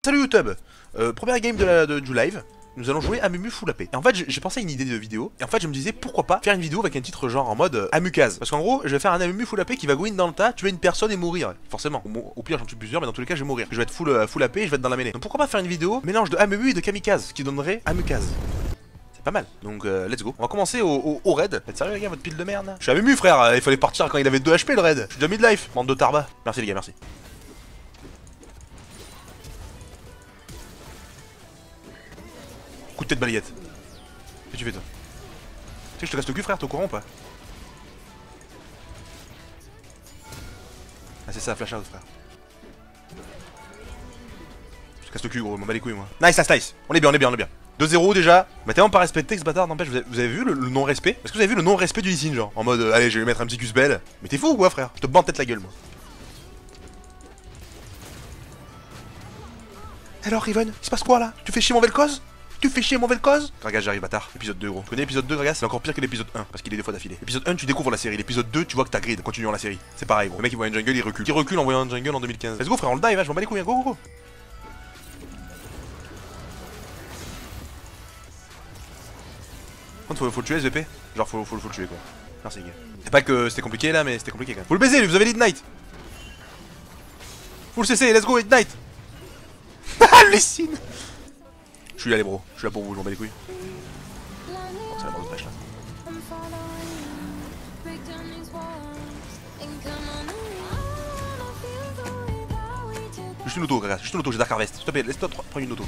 Salut YouTube. Première game du live. Nous allons jouer Amumu full AP. Et en fait j'ai pensé à une idée de vidéo. Et en fait je me disais pourquoi pas faire une vidéo avec un titre genre en mode Amukaz. Parce qu'en gros je vais faire un Amumu full AP qui va go in dans le tas, tuer une personne et mourir. Forcément. Au pire j'en tue plusieurs mais dans tous les cas je vais mourir. Je vais être full AP et je vais être dans la mêlée. Donc pourquoi pas faire une vidéo mélange de Amumu et de Kamikaze, ce qui donnerait Amukaz. C'est pas mal. Donc let's go. On va commencer au raid. Vous êtes sérieux les gars, votre pile de merde là? Je suis Amumu frère, il fallait partir quand il avait 2 HP le raid. Je suis déjà mid-life, bande de tarba. Merci les gars, merci. Coup de tête balayette. Qu'est-ce que tu fais toi? Tu sais que je te casse le cul frère, t'es au courant ou pas? Ah c'est ça, flash out frère. Je te casse le cul gros, m'en bats les couilles moi. Nice, nice, nice. On est bien, on est bien, on est bien. 2-0 déjà. M'a tellement pas respecté que ce bâtard, n'empêche, vous avez vu le non-respect? Est-ce que vous avez vu le non-respect du Lee Sin genre? En mode, allez je vais lui mettre un petit Q-spell. Mais t'es fou ou quoi frère? Je te bande tête la gueule moi. Alors Riven, il se passe quoi là? Tu fais chier mon Vel'Koz? Tu fais chier mon Vel'Koz? Gragas j'arrive bâtard. Épisode 2 gros. Tu connais l'épisode 2 Gragas? C'est encore pire que l'épisode 1 parce qu'il est des fois d'affilée. Épisode 1 tu découvres la série. L'épisode 2 tu vois que t'as grid continuant la série. C'est pareil gros. Le mec il voit un jungle il recule. Qui recule en voyant un jungle en 2015. Let's go frère on le dive, je m'en bats les couilles, go go go. Faut le tuer SVP. Genre faut le tuer quoi. Merci gars. C'est pas que c'était compliqué là mais c'était compliqué quand même. Faut le baiser lui, vous avez l'ignite. Faut le cesser, let's go ignite. Lee Sin. Je suis allé bro, je suis là pour vous, je m'en bats les couilles. Oh, c'est la mort de pêche là. Juste une auto, Gragas, juste une auto, j'ai Dark Harvest. S'il te plaît, laisse-toi prendre une auto.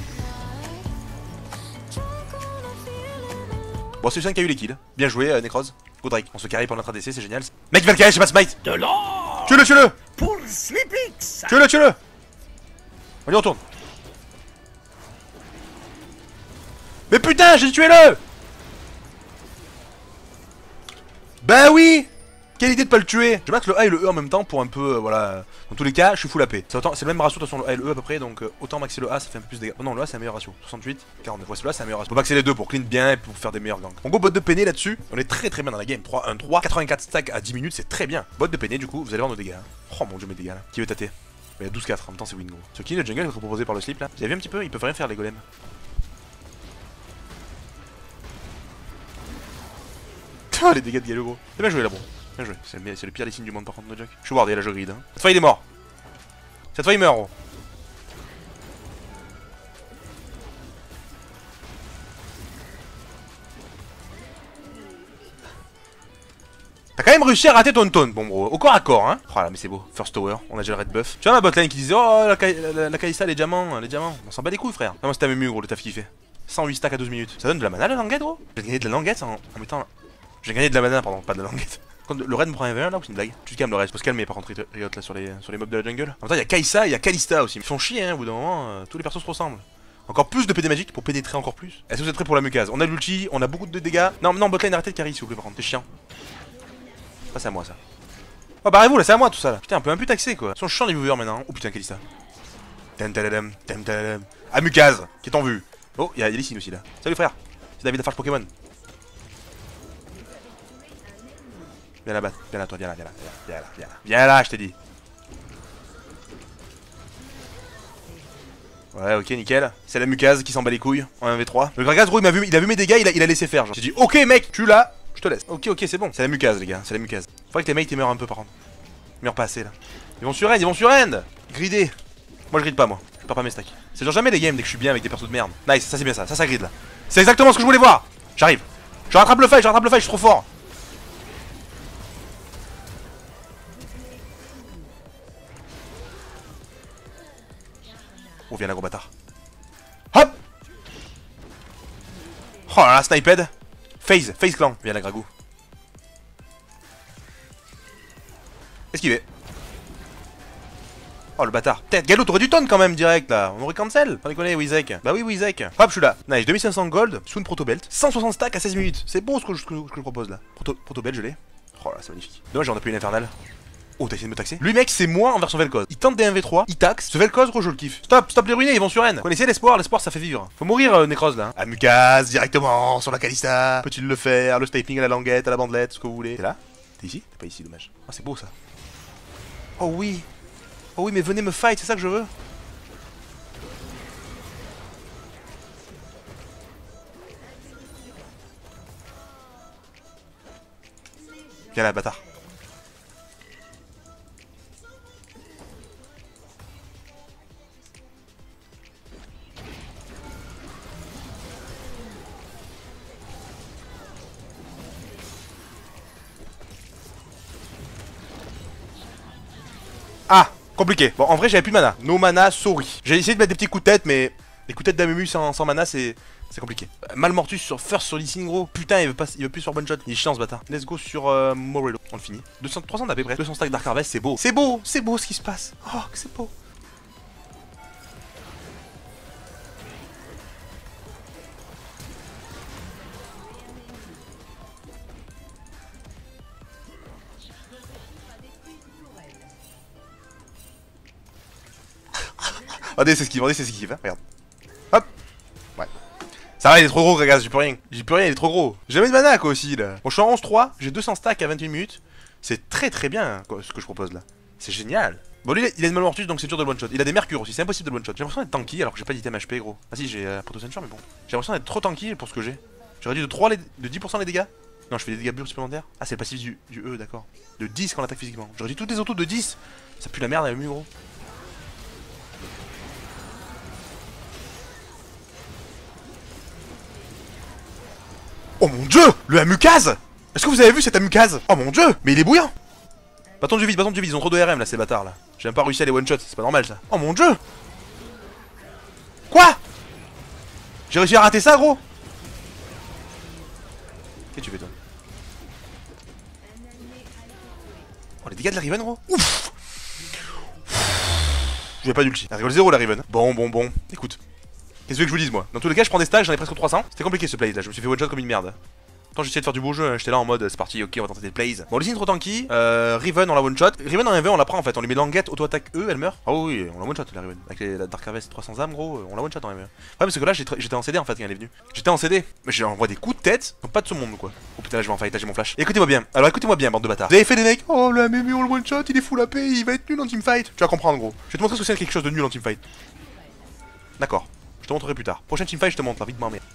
Bon, c'est Lucien qui a eu les kills. Bien joué, Necroz. Go Drake, on se carry pour notre ADC, c'est génial. Mec, il va le carry, j'ai pas de smite. De l'or Tue-le, tue-le. pour Sleepix. Tue-le, tue-le. Allez, on retourne. Mais putain, j'ai tué le. Bah oui. Quelle idée de pas le tuer. Je vais mettre le A et le E en même temps pour un peu, voilà. Dans tous les cas, je suis full AP. C'est le même ratio de toute façon, le A et le E à peu près, donc autant maxer le A, ça fait un peu plus de dégâts. Oh non, le A c'est un meilleur ratio. 68, 49. Ouais, celui-là c'est un meilleur ratio. Faut maxer les deux pour clean bien et pour faire des meilleurs gangs. On go bot de Penny là-dessus. On est très bien dans la game. 3-1-3, 84 stacks à 10 minutes, c'est très bien. Bot de Penny, du coup, vous allez voir nos dégâts. Oh mon dieu, mes dégâts là. Qui veut tâter? Il y a 12-4, en même temps c'est win gros. Ce qui est le jungle est proposé par le slip là. Vous avez vu un petit peu? Ils peuvent rien faire les golems. Ah les dégâts de Gallo gros. C'est bien joué là bro. Bien joué. C'est le pire des signes du monde par contre no joke. Je suis wardé là je grid hein. Cette fois il est mort. Cette fois il meurt gros. T'as quand même réussi à rater ton taunt, bon bro, au corps à corps hein. Oh là mais c'est beau, first tower, on a déjà le red buff. Tu vois la botlane qui disait oh la Kalista les diamants, on s'en bat les couilles frère. Non c'était Amumu gros le taf qu'il fait. 108 stacks à 12 minutes. Ça donne de la mana la languette gros. J'ai gagné de la languette en mettant... J'ai gagné de la mana pardon, pas de la languette. Quand le raid me prend un V1 là ou c'est une blague? Tu te calmes le reste, faut se calmer par contre Riot là sur les mobs de la jungle. En même temps il y a Kai'Sa, il y a Kalista aussi. Ils font chier hein au bout d'un moment, tous les persos se ressemblent. Encore plus de PD magique pour pénétrer encore plus. Est-ce que vous êtes prêts pour la Mukaz? On a l'ulti, on a beaucoup de dégâts. Non botlane arrêtez de carry s'il vous plaît par contre, c'est chiant. Ça c'est à moi ça. Oh barrez-vous là, c'est à moi tout ça là. Putain un peu taxé quoi. Ils sont chiants les viewers maintenant. Oh putain Kalista. Amukaz qui est en vue. Oh y'a Lee Sin aussi là. Salut frère. C'est David Lafarge Pokémon. Viens là, viens là, toi, viens là, viens là, je t'ai dit. Ouais, ok, nickel. C'est la Mukaz qui s'en bat les couilles en 1v3. Le Gragas, gros, il a vu mes dégâts, il a laissé faire. J'ai dit, ok, mec, tu l'as, je te laisse. Ok, c'est bon. C'est la Mukaz, les gars, c'est la Mukaz. Faudrait que les mates ils meurent un peu par contre. Ils meurent pas assez là. Ils vont sur end, Gridé. Moi, je gride pas, moi. Je perds pas mes stacks. C'est genre jamais les games dès que je suis bien avec des persos de merde. Nice, ça c'est bien ça grid là. C'est exactement ce que je voulais voir. J'arrive. Je rattrape le fight, je suis trop fort. Oh viens là gros bâtard. Hop. Oh là là sniped. FaZe clan. Viens là Gragou. Esquivé. Oh le bâtard. Tête Gallo t'aurais du taunt quand même direct là. On aurait cancel. T'en déconner Wizek. Bah oui Wizek. Hop je suis là. Nice 2500 gold. Soon proto belt. 160 stacks à 16 minutes. C'est beau ce que je propose là. Proto belt je l'ai. Oh là c'est magnifique. Dommage on a plus une infernale. Oh t'as essayé de me taxer? Lui mec c'est moi en version Vel'Koz. Il tente des 1v3, il taxe. Ce Vel'Koz gros je le kiffe. Stop les ruiner, ils vont sur N. Connaissez l'espoir ça fait vivre. Faut mourir Necroz là. Amukaz directement sur la Kalista. Peut-il le faire? Le stapling à la languette, à la bandelette, ce que vous voulez. T'es là? T'es ici? T'es pas ici dommage. Oh c'est beau ça. Oh oui mais venez me fight, c'est ça que je veux. Viens là, bâtard. Ah, compliqué. Bon, en vrai, j'avais plus de mana. No mana, sorry. J'ai essayé de mettre des petits coups de tête, mais les coups de tête d'Amumu sans mana, c'est compliqué. Malmortus sur First sur Lee Sin, gros. Putain, il veut plus sur one shot. Il est chiant ce bâtard. Let's go sur Morello. On le finit. 300 d'AP près. 200 stack Dark Harvest, c'est beau. C'est beau, c'est beau ce qui se passe. Oh, que c'est beau. Regardez, c'est ce qu'il fait. Regarde. Hop. Ouais. Ça va, il est trop gros, regarde, j'ai plus rien. J'ai plus rien, il est trop gros. J'ai jamais de mana, quoi, aussi, là. Bon, je suis en 11-3, j'ai 200 stacks à 28 minutes. C'est très très bien, quoi, ce que je propose, là. C'est génial. Bon, lui, il a une Malmortus, donc c'est dur de le one-shot. Il a des mercures aussi, c'est impossible de le one-shot. J'ai l'impression d'être tanky, alors que j'ai pas d'item HP, gros. Ah si, j'ai Proto Sensor, mais bon. J'ai l'impression d'être trop tanky pour ce que j'ai. J'ai réduit de 10% les dégâts. Non, je fais des dégâts purs supplémentaires. Ah, c'est le passif du E, d'accord. De 10 quand on attaque physiquement. J'ai réduit toutes les autos de 10. Ça pue la merde, Amumu, gros. Oh mon dieu, le Amukaz. Est-ce que vous avez vu cet Amukaz? Oh mon dieu, mais il est bouillant. Bâton de vide, ils ont trop de RM là, ces bâtards là. J'ai même pas réussi à les one-shot, c'est pas normal ça. Oh mon dieu. Quoi? J'ai réussi à rater ça, gros. Qu'est-ce que tu fais, toi? Oh, les dégâts de la Riven, gros. Ouf. Je vais pas d'ulti. Elle rigole 0 la Riven. Bon. Écoute. Qu'est-ce que je vous dise, moi? Dans tous les cas, je prends des stacks, j'en ai presque 300. C'était compliqué ce play là, je me suis fait one shot comme une merde. Quand j'essayais de faire du beau jeu, j'étais là en mode c'est parti, ok, on va tenter des plays. Bon, Lee Sin trop tanky. Riven, on la one shot. Riven en MV, on la prend en fait. On lui met languette, auto-attaque E, elle meurt. Ah oui, on la one shot la Riven. Avec la Dark Harvest 300 âmes, gros, on la one shot en MV. Ouais, parce que là, j'étais en CD en fait quand elle est venue. J'étais en CD, mais j'envoie des coups de tête, donc pas de ce monde quoi. Oh putain, là je vais en fight, là j'ai mon flash. Écoutez-moi bien, alors écoutez-moi bien, bande de bâtards. Vous avez fait des mecs, oh le Amumu, on le one shot, il est full AP, il va être nul en teamfight. Tu vas comprendre, gros. Je vais te montrer ce que c'est quelque chose de nul en teamfight. D'accord. Je te montrerai plus tard. Prochaine teamfight, je te montre, là, vite, mais.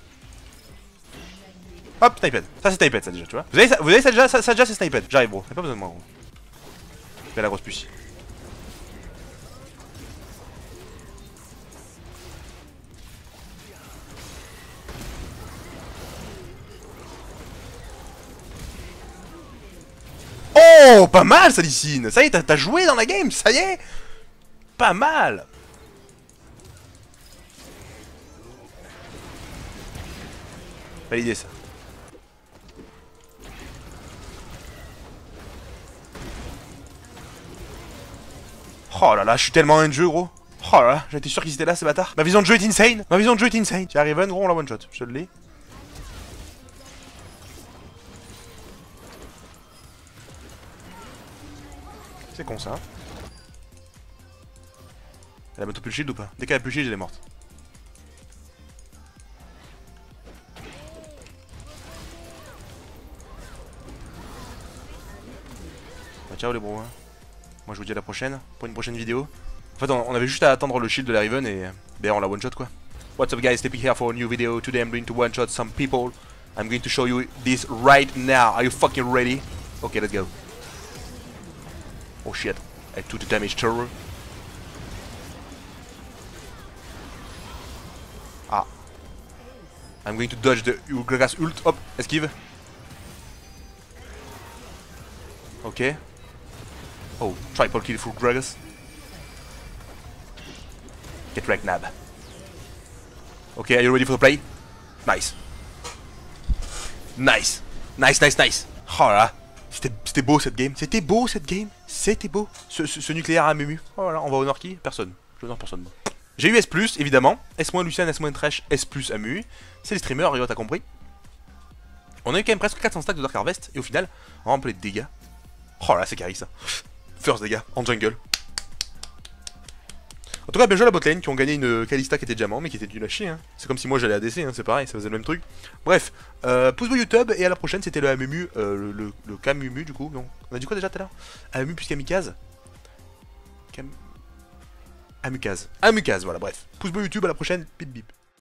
Hop, sniped. Ça c'est sniped ça déjà, tu vois. Vous avez ça déjà, ça déjà c'est sniped. J'arrive, gros. Y'a pas besoin de moi, gros. Fais la grosse puce. Oh, pas mal ça, Lee Sin. Ça y est, t'as joué dans la game, ça y est. Pas mal. Validé ça. Oh là là, je suis tellement un jeu, gros. Oh là là, j'étais sûr qu'ils étaient là, ces bâtards. Ma vision de jeu est insane. Ma vision de jeu est insane. Tiens, Riven, gros, on la one shot. Je te l'ai. C'est con ça. Elle a bientôt plus le shield ou pas? Dès qu'elle a plus le shield, elle est morte. Bah, ciao les bros. Hein. Moi je vous dis à la prochaine pour une prochaine vidéo. En fait, on avait juste à attendre le shield de la Riven et ben on la one shot quoi. What's up guys, Steppy here for a new video. Today I'm going to one shot some people. I'm going to show you this right now. Are you fucking ready? Okay, let's go. Oh shit, I took the damage terror. Ah. I'm going to dodge the Gragas ult. Hop, esquive. Ok. Oh, triple kill for Gragas. Get wrecked, Nab. Okay, are you ready for the play? Nice. Nice. Nice. Oh là là. C'était beau cette game. C'était beau cette game. C'était beau. Ce nucléaire à Amumu. Oh là, on va honor qui? Personne. Je honor personne. J'ai eu S+, évidemment. S- Lucian, S- Thresh, S+, Amumu. C'est les streamers, Rio, t'as compris. On a eu quand même presque 400 stacks de Dark Harvest. Et au final, on a un peu les dégâts. Oh là, c'est carré ça. First dégâts en jungle. En tout cas, bien joué à la botlane qui ont gagné une Kalista qui était diamant mais qui était du lâcher. Hein. C'est comme si moi j'allais ADC, hein, c'est pareil, ça faisait le même truc. Bref, pouce bleu YouTube et à la prochaine c'était le Amumu, le Kamumu du coup. Non. On a dit quoi déjà tout à l'heure? Amumu plus Kamikaze. Amukaz, voilà, bref. Pouce bleu YouTube, à la prochaine, bip bip.